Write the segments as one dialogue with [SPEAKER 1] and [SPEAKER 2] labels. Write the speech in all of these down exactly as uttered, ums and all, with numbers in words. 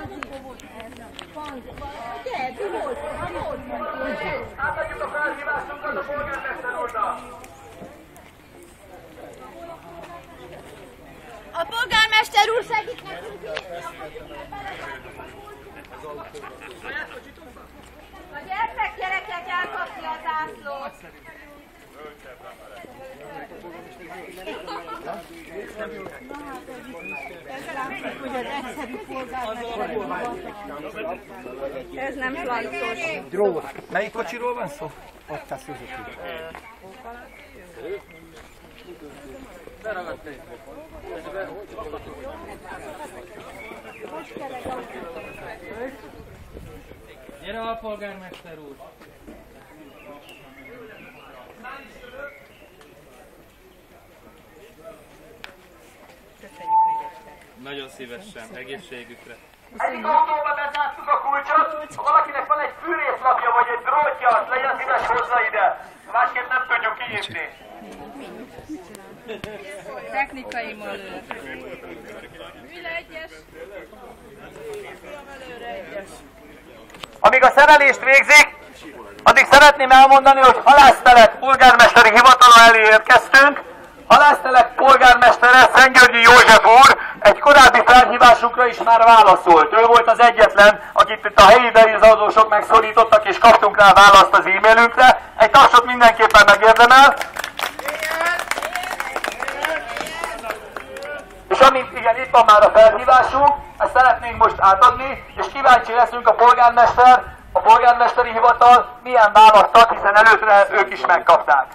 [SPEAKER 1] Átadjuk a felhívásunkat a polgármester úrnak!
[SPEAKER 2] A polgármester úr segít nekünk! A gyertek gyerekek elkapni a zászlót! Ez nem flantos.
[SPEAKER 3] Drós. Melyik kocsiról van szó? Ott a Suzuki.
[SPEAKER 4] Gyere a polgármester úr! Nagyon szívesen, egészségükre.
[SPEAKER 1] Egyik autóba bezártuk a kulcsot, ha valakinek van egy fűrészlapja vagy egy drótja, azt legyen szíves hozzá ide. Másképp nem tudjuk kinyitni.
[SPEAKER 2] Technikai malőr. Vila egyes. Előre egyes.
[SPEAKER 1] Amíg a szerelést végzik, addig szeretném elmondani, hogy Halásztelek polgármesteri hivatala elé érkeztünk. Halásztelek polgármestere, Szentgyörgyi József úr egy korábbi felhívásunkra is már válaszolt. Ő volt az egyetlen, akit itt a helyi devizadósok megszólítottak, és kaptunk rá választ az e-mailünkre. Egy tapsot mindenképpen megérdemel. És amint igen, itt van már a felhívásunk, ezt szeretnénk most átadni, és kíváncsi leszünk a polgármester, a polgármesteri hivatal milyen választ ad, hiszen előtte ők is megkapták.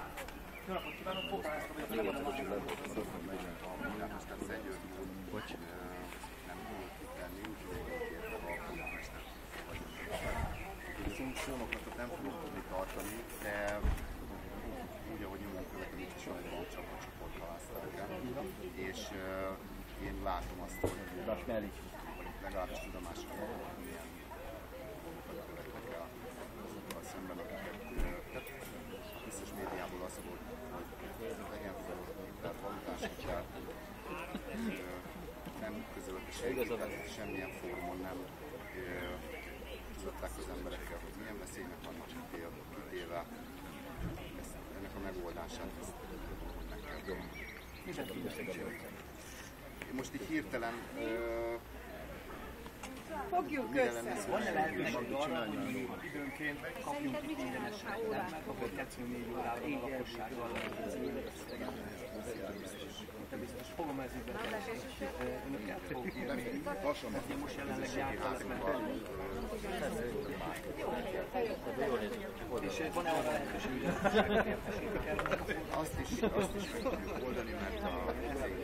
[SPEAKER 5] Nem fogok tudni tartani, de úgy, ahogy minden követem, itt is van egy van csapatcsoport Halászteleken, és uh, én látom azt, hogy legalábbis tudomásra van, hogy milyen dolgokat követnek el azokkal szemben, akiket, tehát biztos médiából az volt, hogy legyen feladatot, valutások, tehát nem közölött a senki, semmilyen fórumon nem tudták az emberekkel, hogy milyen veszélynek vannak kitéve. Ennek a megoldását ezt hogy meg kell tenni. Én most így hirtelen
[SPEAKER 2] Fogjuk össze.
[SPEAKER 3] Van-e lehetőség arra, hogy időnként kapjunk itt ingyenesen, mert akkor kettő négy órában a lakossággal te biztos fogom ez így önöket fogok írni. Én most jelenleg jártam, és van-e arra lehetőség, hogy
[SPEAKER 5] azt is, azt is meg tudjuk oldani, mert a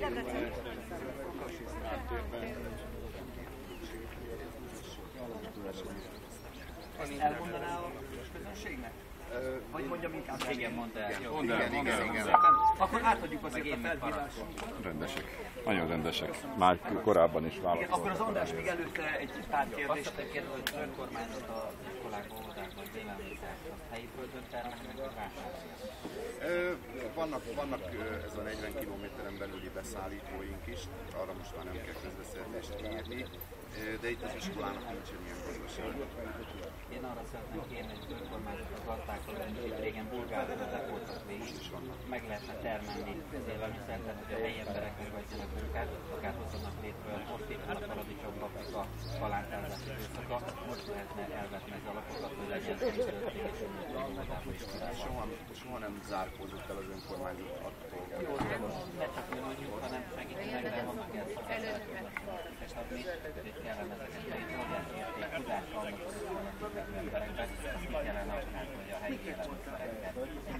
[SPEAKER 3] elmondaná a közönségnek? Vagy mondjam inkább?
[SPEAKER 4] Igen, mondd el.
[SPEAKER 5] Mondd el, mondd el, igen.
[SPEAKER 3] Akkor átadjuk azért a felhívásunkat.
[SPEAKER 6] Rendesek. Nagyon rendesek. Már korábban is válaszoltak.
[SPEAKER 3] Akkor az András még előtte egy pár kérdést.
[SPEAKER 4] Azt kérdez, hogy az önkormányzat az iskolákba, óvodákba, az élelmiszert, az helyi földön termelnek, meg vásárolják.
[SPEAKER 5] Vannak, vannak ez a negyven kilométeren belüli beszállítóink is, arra most már nem kell közbeszerzést írni, de itt az iskolának nincsen ilyen gazdaság.
[SPEAKER 4] Én arra szeretném kérni, hogy az önkormányzat a gazdákkal, hogy itt régen bulgárföldek voltak végig, meg lehetne termelni az élelmiszert, tehát hogy a helyi emberek megvegyenek munkát, akár hozzanak létre, most itt van a paradicsom paprika palántázási időszaka, most lehetne elvetni az alapokat, hogy legyen szűzőség és óvodába iskolában.
[SPEAKER 5] Soha, soha nem zárkózott el az önkormányzat attól.
[SPEAKER 4] Jó, de most ne csak mi mondjuk, hanem segítenek, de vannak ezt a és adni, hogy kellene ezeket egy óriási érték, tudást vannak az önkormányzat emberekben, azt mit kellene akár, hogy a helyi élelmiszereket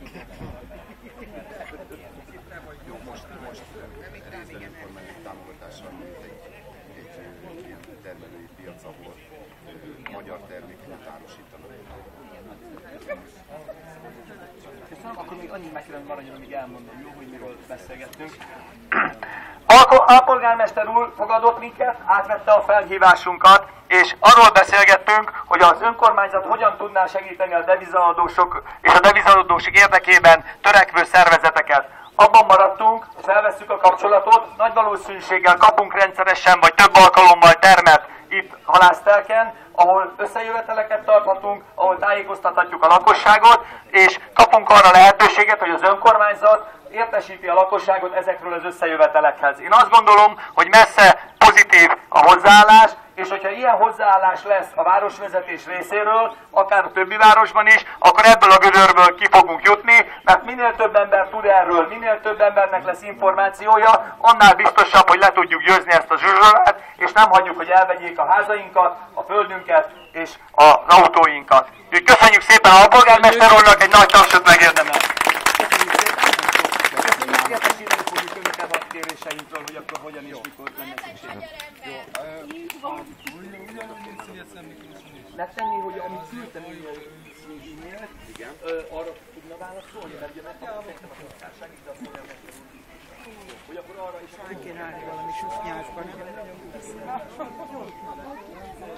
[SPEAKER 5] Jó, most, most részben önkormányzat támogatással mint egy, egy, egy ilyen termelői piac, ahol magyar termékeket árusítanak.
[SPEAKER 3] Köszönöm, akkor még annyit meg kellene maradjon, amíg elmondom, jó, hogy miről beszélgettünk.
[SPEAKER 1] A polgármester úr fogadott minket, átvette a felhívásunkat, és arról beszélgettünk, hogy az önkormányzat hogyan tudná segíteni a devizaadósok és a devizaadósok érdekében törekvő szervezeteket. Abban maradtunk, felvesszük a kapcsolatot, nagy valószínűséggel kapunk rendszeresen vagy több alkalommal termet itt halásztelken, ahol összejöveteleket tarthatunk, ahol tájékoztathatjuk a lakosságot, és kapunk arra lehetőséget, hogy az önkormányzat értesíti a lakosságot ezekről az összejövetelekhez. Én azt gondolom, hogy messze pozitív a hozzáállás, és hogyha ilyen hozzáállás lesz a városvezetés részéről, akár a többi városban is, akkor ebből a gödörből ki fogunk jutni, mert minél több ember tud erről, minél több embernek lesz információja, annál biztosabb, hogy le tudjuk győzni ezt a zsuzsolát, és nem hagyjuk, hogy elvegyék a házainkat, a földünket és az autóinkat. Úgyhogy köszönjük szépen a polgármester úrnak, egy nagy tapsot megérdemel.
[SPEAKER 3] Értesíteni fogjuk önöket a kéréseinkről, hogy akkor hogyan és mikor lenne szükség. Megtenni, hogy amit küldtem e-mailt, arra tudna válaszolni, mert ugye megkaptam a titkárságig, de a polgármester úr is. Hogy akkor arra is...
[SPEAKER 7] Meg kéne állni valami sütnyásban.